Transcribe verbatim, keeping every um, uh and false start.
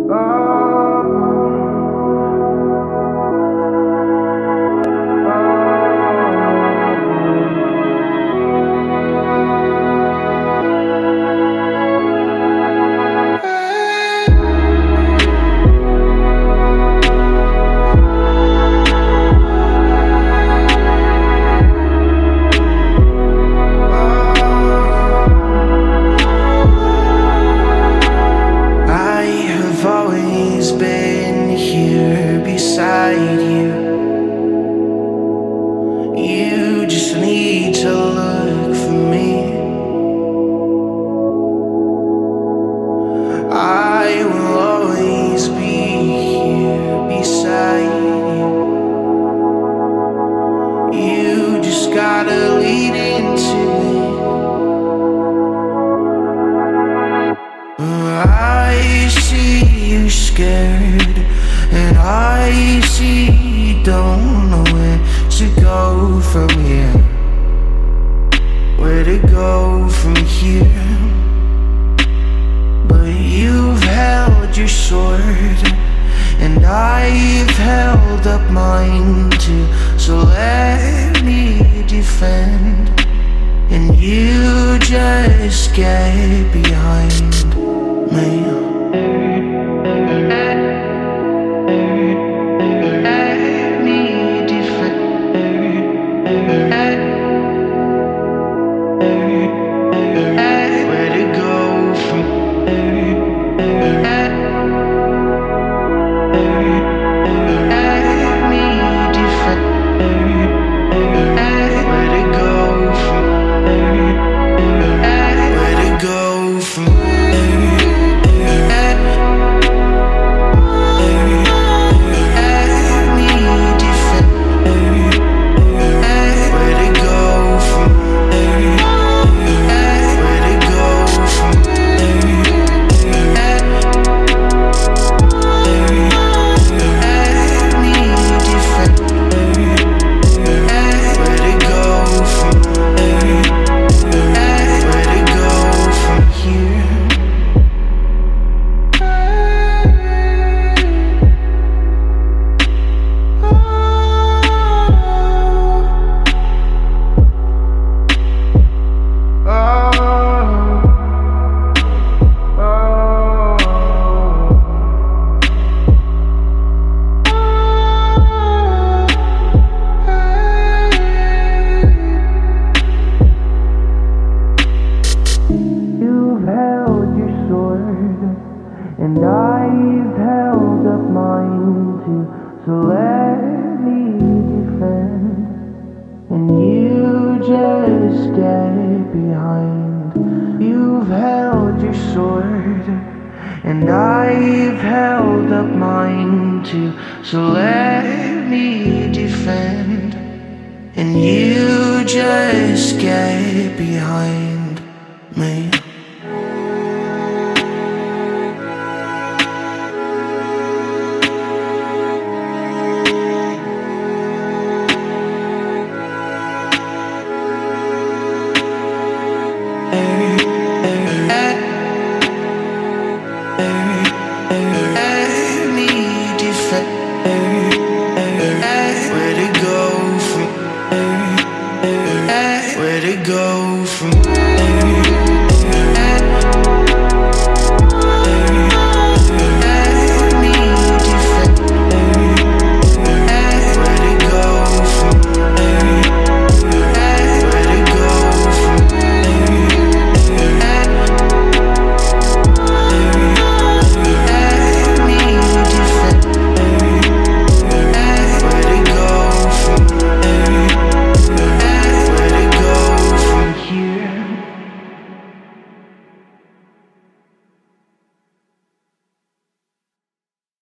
You just need to look for me. I will always be here beside you. You just gotta lean into me. I see you scared, and I see you don't know where to go from here. Where to go from here? But you've held your sword, and I've held up mine too. So let me defend, and you just get behind me. And I've held up mine too, so let me defend, and you just get behind. You've held your sword, and I've held up mine too, so let me defend, and you just get behind.